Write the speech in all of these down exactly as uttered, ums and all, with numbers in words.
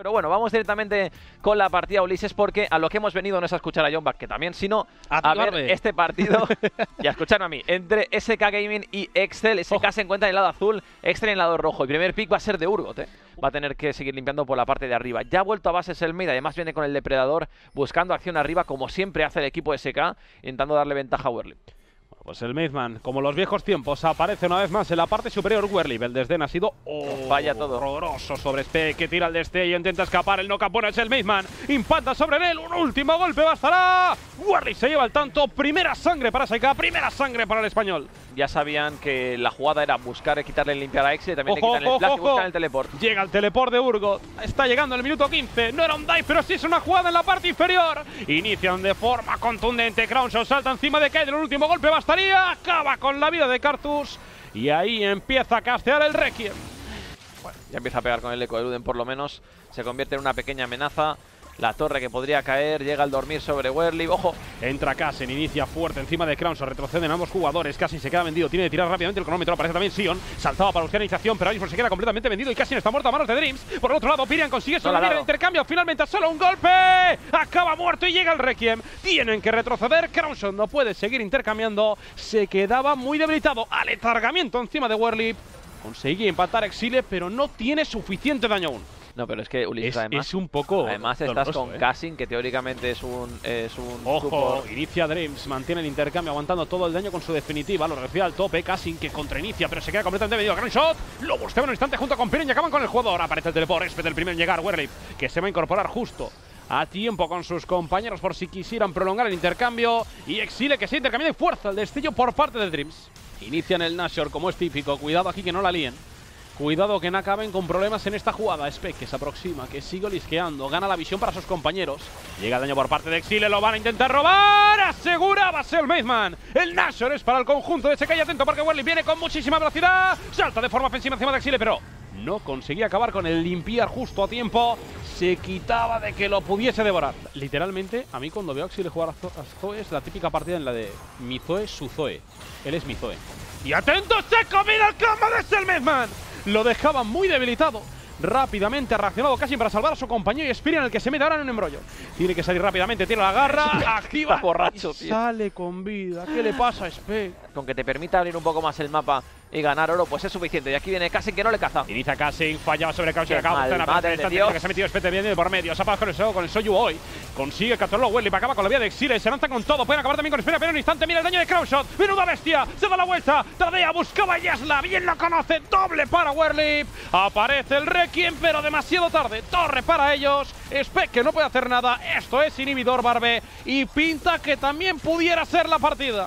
Pero bueno, vamos directamente con la partida, Ulises, porque a lo que hemos venido no es a escuchar a John Back, que también, sino a, a ver este partido y a escucharme a mí, entre S K Gaming y Excel. S K oh. se encuentra en el lado azul, Excel en el lado rojo. El primer pick va a ser de Urgot, ¿eh? Va a tener que seguir limpiando por la parte de arriba. Ya ha vuelto a base Selmaid, además viene con el depredador buscando acción arriba, como siempre hace el equipo de S K, intentando darle ventaja a Werly. Pues el Maidman, como los viejos tiempos, aparece una vez más en la parte superior Werly. El desdén ha sido oh, falla todo. horroroso sobre Speck, que tira el destello, intenta escapar, el knock-up bueno es el Maidman, impacta sobre él, un último golpe bastará. Werly se lleva el tanto, primera sangre para S K, primera sangre para el español. Ya sabían que la jugada era buscar quitarle limpiar a Excel, también ojo, le quitan el flash ojo, y buscan el teleport. Llega el teleport de Urgot, está llegando el minuto quince, no era un dive, pero sí es una jugada en la parte inferior. Inician de forma contundente, Crownshot salta encima de Kaiden, el último golpe bastaría, acaba con la vida de Cartus y ahí empieza a castear el Requiem. Bueno, ya empieza a pegar con el eco de Luden, por lo menos se convierte en una pequeña amenaza. La torre que podría caer, llega al dormir sobre Werly. ¡Ojo! Entra Cassen, inicia fuerte encima de Crownshot, retroceden ambos jugadores. Cassen se queda vendido, tiene que tirar rápidamente el cronómetro. Aparece también Sion, saltaba para buscar iniciación, pero Iceford se queda completamente vendido y Cassen está muerto a manos de Dreams. Por el otro lado, Pirian consigue sobrevivir el intercambio. Finalmente, solo un golpe. Acaba muerto y llega el Requiem. Tienen que retroceder. Crownshot no puede seguir intercambiando. Se quedaba muy debilitado. Aletargamiento encima de Werly. Conseguía empatar Exile, pero no tiene suficiente daño aún. No, pero es que Ulises, es, además, es un poco además estás con eh. Cassin, que teóricamente es un es un ojo, support. Inicia Dreams, mantiene el intercambio, aguantando todo el daño con su definitiva, lo recibe al tope, Cassin que contrainicia, pero se queda completamente vendido. Gran shot, lo busca en un instante junto con Piren y acaban con el jugador. Aparece el teleport, Expert el primero en llegar, Werly, que se va a incorporar justo a tiempo con sus compañeros por si quisieran prolongar el intercambio. Y Exile que se intercambia de fuerza el destello por parte de Dreams. Inician el Nashor como es típico, cuidado aquí que no la líen. Cuidado que no acaben con problemas en esta jugada. Speck que se aproxima, que sigue lisqueando, gana la visión para sus compañeros. Llega el daño por parte de Exile, lo van a intentar robar. Aseguraba el Maidman. El Nashor es para el conjunto de S K y atento porque Werly viene con muchísima velocidad. Salta de forma ofensiva encima de Exile, pero no conseguía acabar con el limpiar justo a tiempo. Se quitaba de que lo pudiese devorar. Literalmente, a mí cuando veo a Exile jugar a Zoe es la típica partida en la de mi Zoe, su Zoe. Él es mi Zoe. Y atento, se comida el combo de Selmaidman. Lo dejaba muy debilitado. Rápidamente ha reaccionado casi para salvar a su compañero y Spirian el que se mete ahora en un embrollo. Tiene que salir rápidamente, tira la garra, activa, borracho, tío. Sale con vida. ¿Qué le pasa a Speck? Con que te permita abrir un poco más el mapa y ganar oro, pues es suficiente. Y aquí viene Cassin que no le caza. Inicia Cassin, fallaba sobre Crownshot, acaba de madre de Dios. que se ha metido Speck bien por medio. Se ha con el Soyu, con el Soyu hoy. Consigue capturarlo Werly, acaba con la vía de Exile, se lanza con todo. Pueden acabar también con Espera, pero en un instante mira el daño de Crownshot. Menuda bestia, se da la vuelta. Tadea buscaba a Yasla, bien lo conoce. Doble para Werly. Aparece el Requiem, pero demasiado tarde. Torre para ellos. Speck que no puede hacer nada. Esto es inhibidor Barbe. Y pinta que también pudiera ser la partida.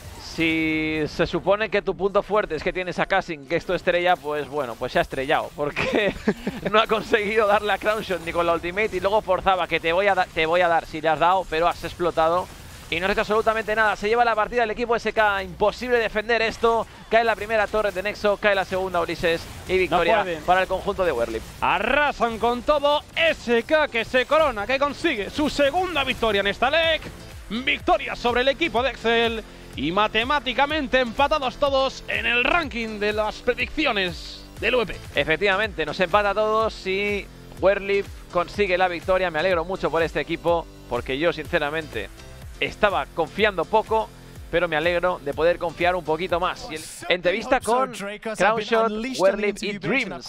Si se supone que tu punto fuerte es que tienes a Cassin, que esto estrella, pues bueno, pues se ha estrellado. Porque no ha conseguido darle a Crownshot ni con la ultimate y luego forzaba que te voy a, te voy a dar si le has dado, pero has explotado. Y no has hecho absolutamente nada. Se lleva la partida el equipo S K. Imposible defender esto. Cae la primera torre de Nexo, cae la segunda Ulises. Y victoria no para el conjunto de Werly. Arrasan con todo. S K que se corona, que consigue su segunda victoria en esta leg. Victoria sobre el equipo de Excel. Y matemáticamente empatados todos en el ranking de las predicciones del U E P. Efectivamente, nos empata a todos y Werly consigue la victoria. Me alegro mucho por este equipo, porque yo sinceramente estaba confiando poco, pero me alegro de poder confiar un poquito más. Y el, entrevista con Crownshot, Werly y Dreams.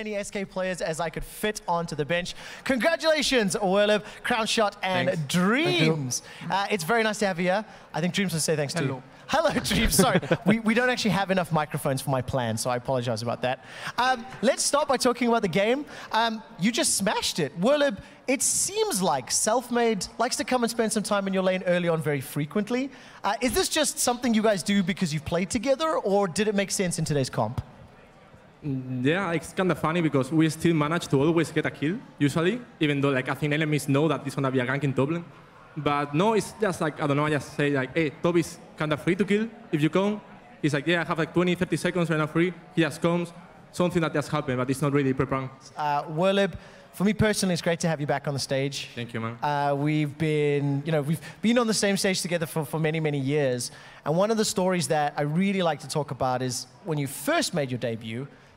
Congratulations, Werly, Crownshot, and thanks. Dreams. Uh, it's very nice to have you here. I think Dreams will say thanks Hello. to you. Hello, Dreams. Sorry, we, we don't actually have enough microphones for my plan, so I apologize about that. Um, let's start by talking about the game. Um, you just smashed it. Werly, it seems like Selfmade likes to come and spend some time in your lane early on very frequently. Uh, is this just something you guys do because you've played together, or did it make sense in today's comp? Yeah, it's kind of funny because we still manage to always get a kill, usually, even though like I think enemies know that it's going to be a gank in Dublin. But no, it's just like, I don't know, I just say like, hey, Toby's kind of free to kill if you come. He's like, yeah, I have like twenty, thirty seconds right now free. He just comes. Something that just happened, but it's not really pre-planned. Uh, Werly, for me personally, it's great to have you back on the stage. Thank you, man. Uh, we've been, you know, we've been on the same stage together for, for many, many years. And one of the stories that I really like to talk about is when you first made your debut,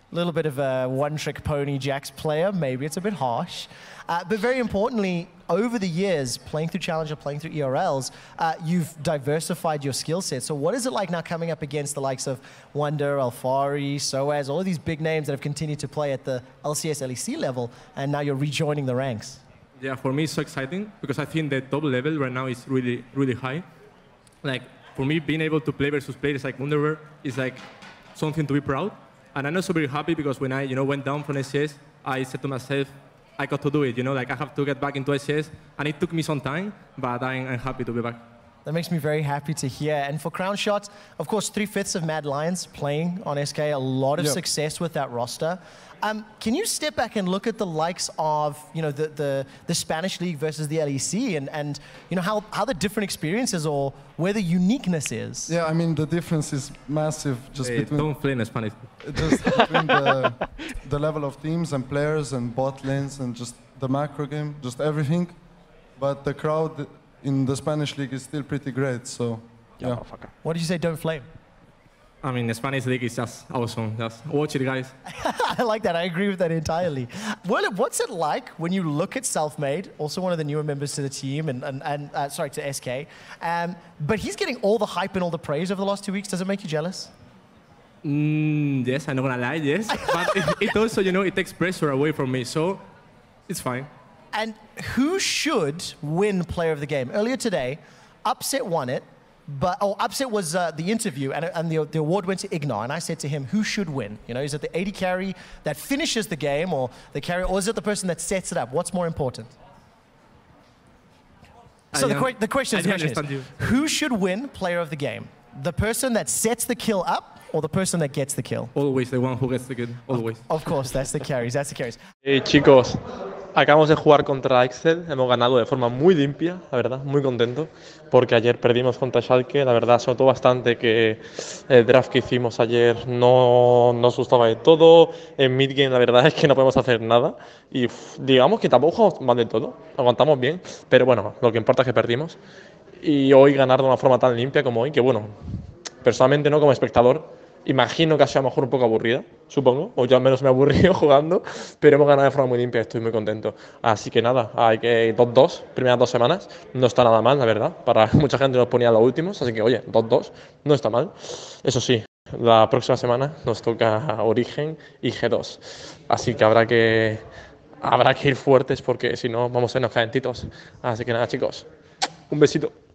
little bit of a one-trick pony Jax player. Maybe it's a bit harsh. Uh, but very importantly, over the years, playing through Challenger, playing through E R Ls, uh, you've diversified your skill set. So what is it like now coming up against the likes of Wunder, Alphari, Soaz, all of these big names that have continued to play at the L C S, L E C level, and now you're rejoining the ranks? Yeah, for me it's so exciting because I think the top level right now is really, really high. Like, for me, being able to play versus players like Wunderwear is like something to be proud. And I'm also very happy because when I, you know, went down from S C S, I said to myself, I got to do it, you know, like I have to get back into S C S, and it took me some time, but I'm, I'm happy to be back. That makes me very happy to hear. And for Crownshot, of course, three-fifths of Mad Lions playing on S K, a lot of yep. success with that roster. Um, can you step back and look at the likes of, you know, the, the, the Spanish League versus the L E C and, and you know, how, how the different experiences or where the uniqueness is? Yeah, I mean, the difference is massive just hey, between... Don't play in Spanish. Just between the, the level of teams and players and bot lanes and just the macro game, just everything. But the crowd in the Spanish League is still pretty great, so, yeah. yeah. What did you say, don't flame? I mean, the Spanish League is just awesome. Just watch it, guys. I like that. I agree with that entirely. Well, what's it like when you look at Selfmade, also one of the newer members to the team, and, and, and uh, sorry, to S K, um, but he's getting all the hype and all the praise over the last two weeks. Does it make you jealous? Mm, yes, I'm not gonna lie, yes. But it, it also, you know, it takes pressure away from me, so it's fine. And who should win Player of the Game? Earlier today, Upset won it. But oh, Upset was uh, the interview, and, and the, the award went to Ignar. And I said to him, who should win? You know, is it the A D carry that finishes the game, or the carry, or is it the person that sets it up? What's more important? So the, que the question, the question is, you. who should win Player of the Game? The person that sets the kill up, or the person that gets the kill? Always the one who gets the kill. Always. Of, of course, that's the carries. That's the carries. Hey, chicos. Acabamos de jugar contra Excel, hemos ganado de forma muy limpia, la verdad, muy contento, porque ayer perdimos contra Schalke, la verdad se notó bastante que el draft que hicimos ayer no nos gustaba de todo, en midgame la verdad es que no podemos hacer nada, y uff, digamos que tampoco jugamos mal del todo, aguantamos bien, pero bueno, lo que importa es que perdimos, y hoy ganar de una forma tan limpia como hoy, que bueno, personalmente no como espectador, imagino que ha sido a lo mejor un poco aburrida, supongo, o yo al menos me he aburrido jugando, pero hemos ganado de forma muy limpia, estoy muy contento. Así que nada, hay que dos dos, primeras dos semanas, no está nada mal, la verdad. Para mucha gente nos ponía los últimos, así que oye, dos dos, no está mal. Eso sí, la próxima semana nos toca Origen y G dos, así que habrá que, habrá que ir fuertes porque si no vamos a irnos calentitos. Así que nada, chicos, un besito.